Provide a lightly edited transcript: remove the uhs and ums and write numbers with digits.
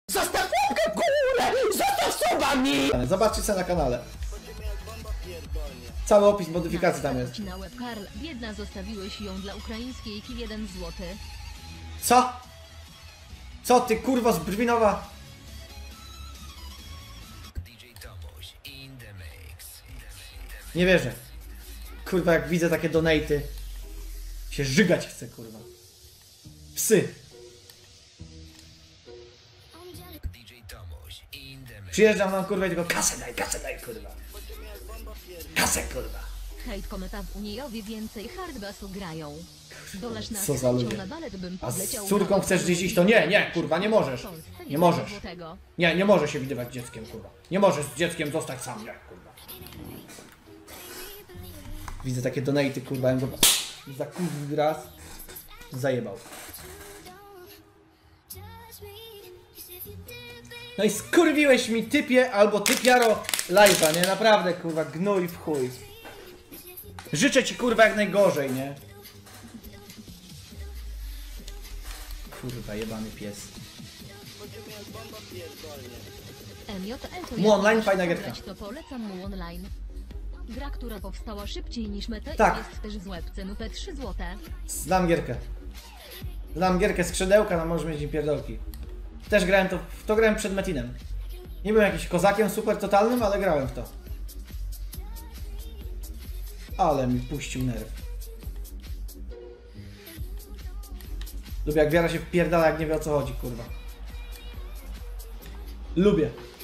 Zostaw łapkę w górę! Zostaw suba mi! Zobaczcie sobie na kanale. Cały opis modyfikacji tam jest. Na łeb Karl, biedna, zostawiłeś ją dla ukraińskiej kij 1 złoty. Co? Co ty kurwo z Brwinowa? Nie wierzę. Kurwa, jak widzę takie donaty, się żygać chce, kurwa. Psy. Przyjeżdżam nam, kurwa, i tylko kasę daj, kurwa. Kasę, kurwa. Hejt kometa w Uniejowie więcej hardbassu grają. Dolasz nas Co za ludzie. na balet, bym A z podleciał córką na chcesz gdzieś iść, to nie, kurwa, nie możesz. Nie możesz. Złotego. Nie może się widywać z dzieckiem, kurwa. Nie możesz z dzieckiem zostać sam, nie, kurwa. Widzę takie donaty, kurwa, go za kurwy raz zajebał. No i skurwiłeś mi, typie albo typiaro live'a, nie? Naprawdę, kurwa, gnój w chuj. Życzę ci, kurwa, jak najgorzej, nie? Kurwa, jebany pies. MJL to Mu online jak fajna chcesz gierka. grać, to polecam mu online. Gra, która powstała szybciej niż Meta Tak. i jest też z webcenu P3 złote. Znam gierkę. Znam gierkę skrzydełka, no możesz mieć i pierdolki. Też grałem to grałem przed Metinem. Nie byłem jakimś kozakiem super totalnym, ale grałem w to. Ale mi puścił nerw. Lubię jak wiara się wpierdala, jak nie wie o co chodzi, kurwa. Lubię.